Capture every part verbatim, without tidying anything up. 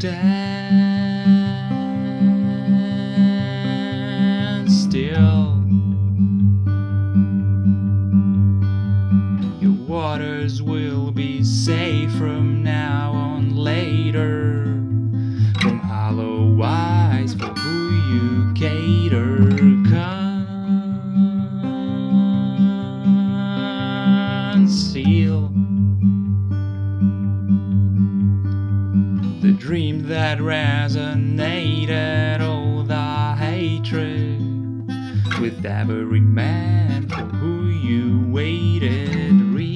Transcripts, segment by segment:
stand still. Your waters will be safe from now on later, from hollow eyes for who you cater. Conceal the dream that resonated, all the hatred with every man for who you waited.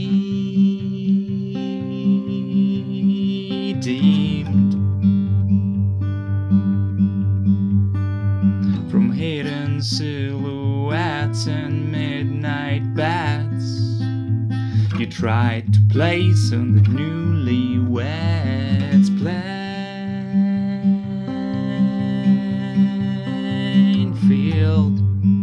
Redeemed from hidden silhouettes and midnight bats you tried to place on the newlyweds plain field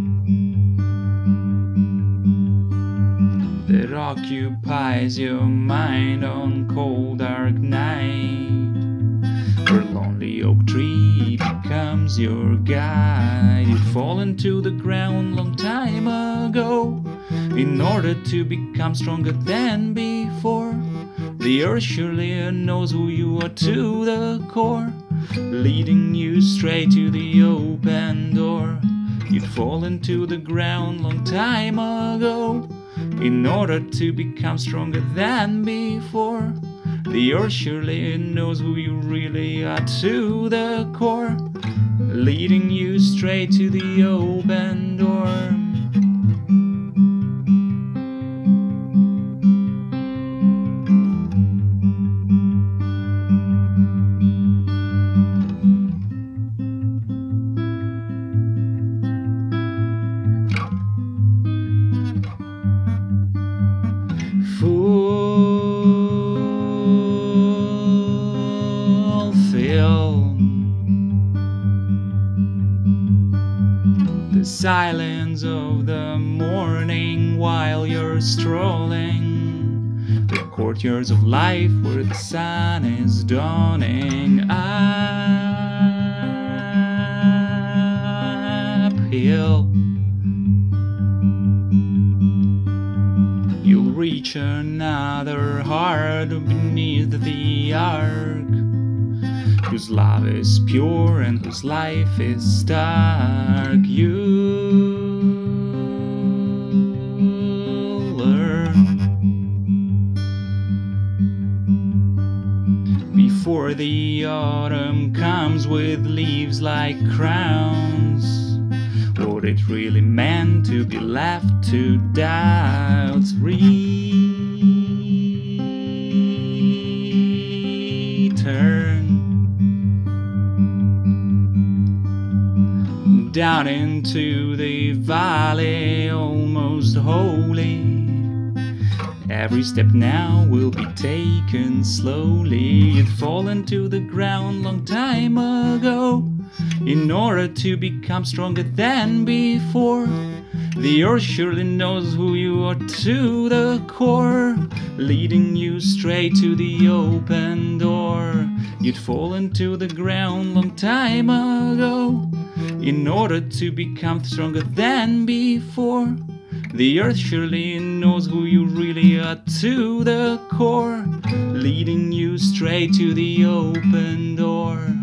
that occupies your mind on cold dark night, where lonely oak tree becomes your guide. You'd fallen to the ground long time ago in order to become stronger than before. The earth surely knows who you are to the core, leading you straight to the open door. You'd fallen to the ground long time ago in order to become stronger than before. The earth surely knows who you really are to the core, leading you straight to the open door. Fulfill the silence of the morning while you're strolling the courtyards of life where the sun is dawning. Uphill you'll reach another heart beneath the ark, whose love is pure and whose life is stark. You'll learn before the autumn comes with leaves like crowns what it really meant to be left to doubts. Return down into the valley, almost holy. Every step now will be taken slowly. You'd fallen to the ground long time ago in order to become stronger than before. The earth surely knows who you are to the core, leading you straight to the open door. You'd fallen to the ground long time ago in order to become stronger than before. The earth surely knows who you really are to the core, leading you straight to the open door.